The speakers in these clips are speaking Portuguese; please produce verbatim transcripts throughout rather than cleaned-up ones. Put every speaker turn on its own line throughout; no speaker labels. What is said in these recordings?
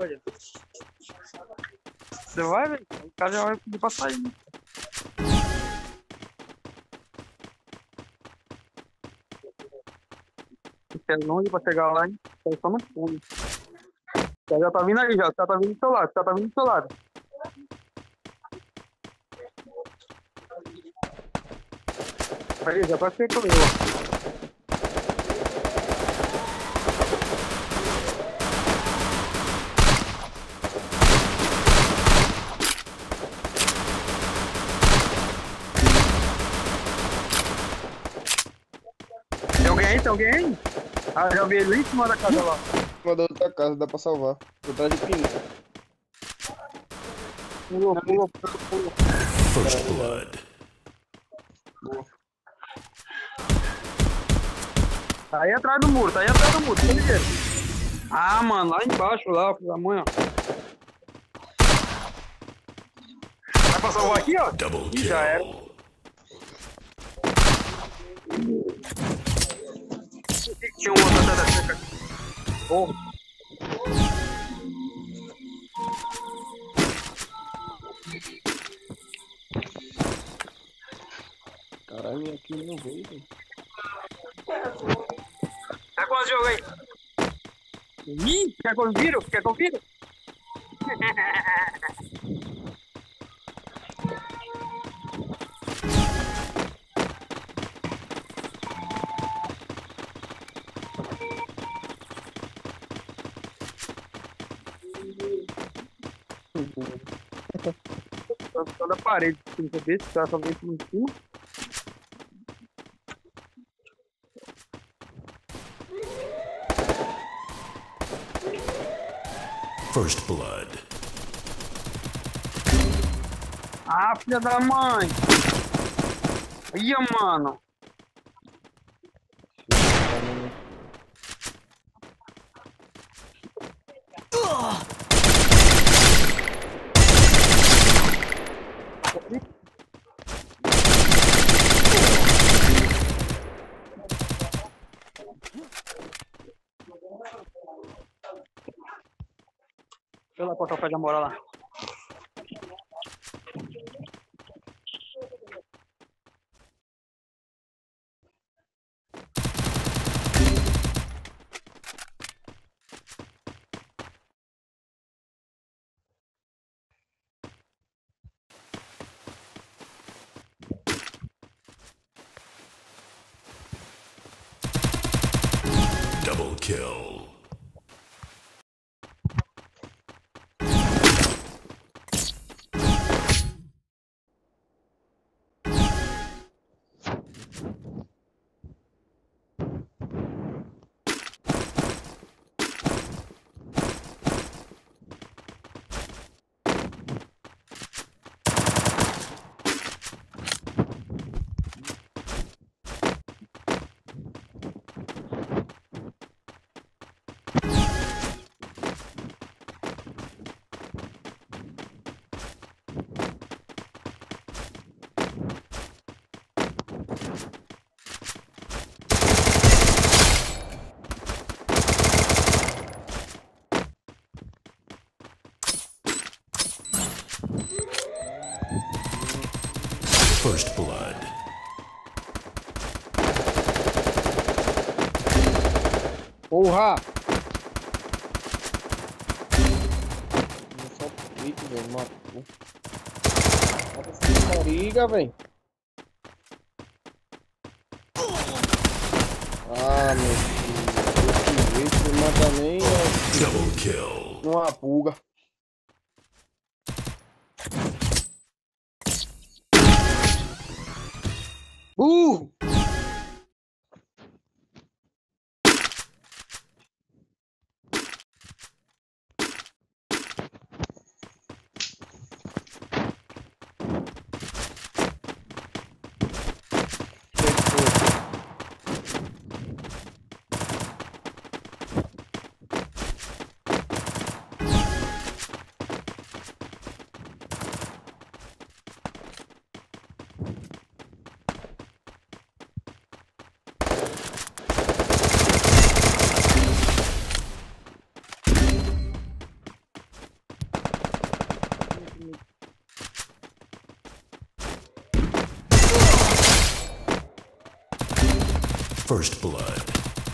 Olha. Você vai, velho? O cara já vai pedir pra sair. É longe pra chegar lá, hein? Tá só no fundo. Já, já tá vindo aí, já. Já tá vindo do seu lado. Já tá vindo do seu lado. Aí, já tá feito eu. Tem alguém aí? Tem alguém aí? Ah, já vi ele em cima da casa lá.
Em cima da outra casa, dá pra salvar. Por trás de pinho.
Pulou, pulou, pulou, pulou.
First blood.
Boa. Tá aí atrás do muro, tá aí atrás do muro, tá ligeiro. Ah, mano, lá embaixo, lá, filho da mãe, ó. Vai pra salvar aqui, ó.
Double
Ih, já era.
kill.
Tinha um outro atrás da cerca aqui. Oh.
Caralho, aqui não veio, velho.
Tá quantos jogos aí? Ih, quer que eu viro? Quer que eu viro? Só da parede, tem que ver se o cara só vem por cima.
First blood.
Ah, filha da mãe! Ia, mano! Deixa eu lá cortar o pé de amora lá.
Double kill. First blood.
Porra! Só pique, velho, matou. Bota essa mariga, velho. Ah, meu filho. Desse jeito não mata nem
Double kill.
uma pulga. Uh!
First blood.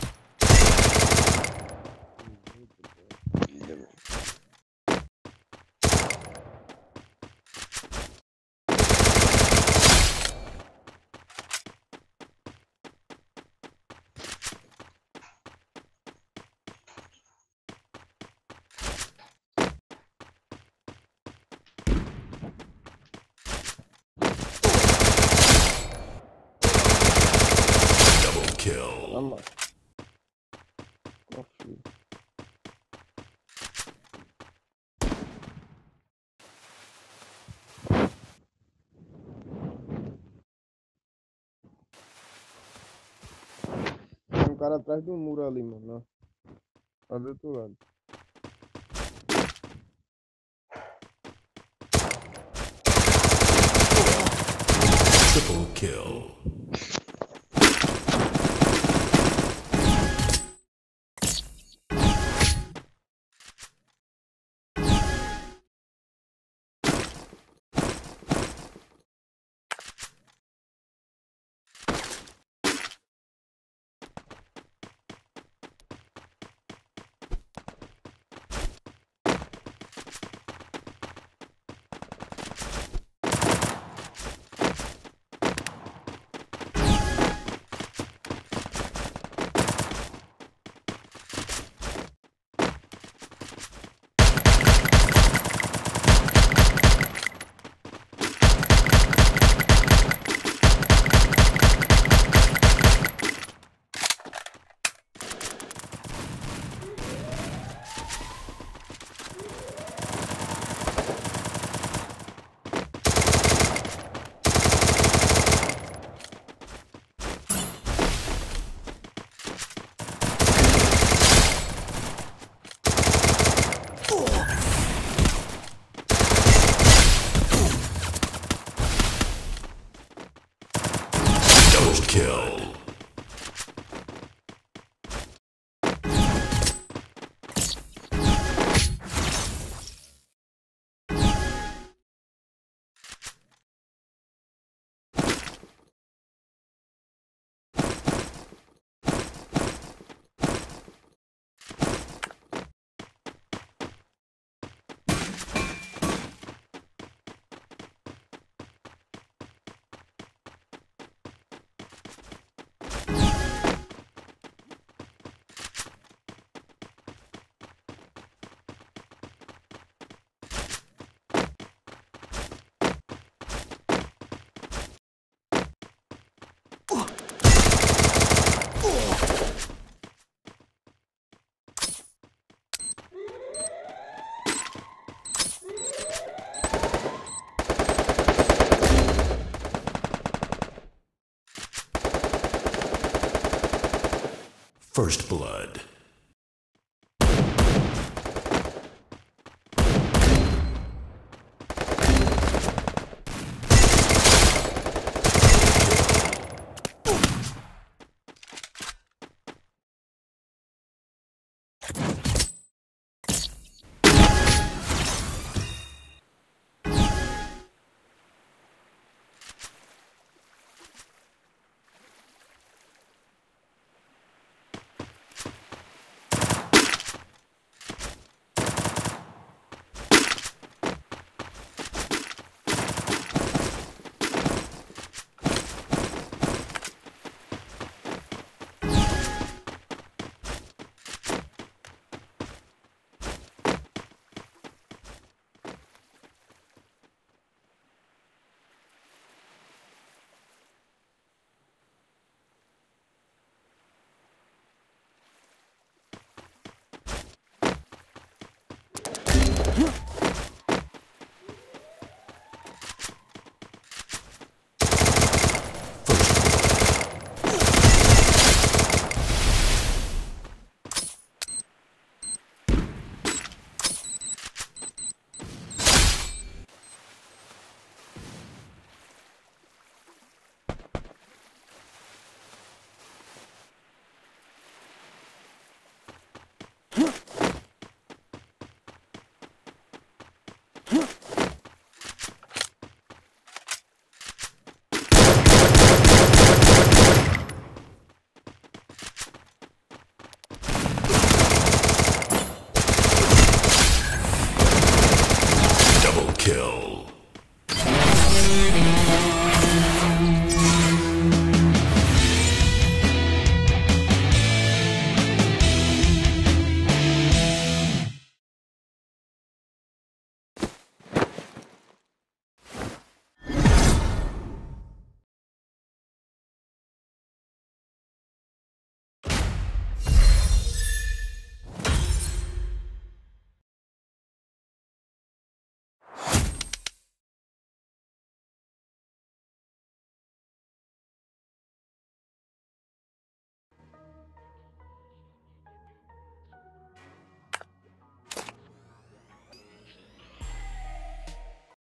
Double kill.
Allah. Çok iyi. Tem um cara atrás do muro ali, mano. Tá do outro lado.
Triple kill. Double kill. First blood.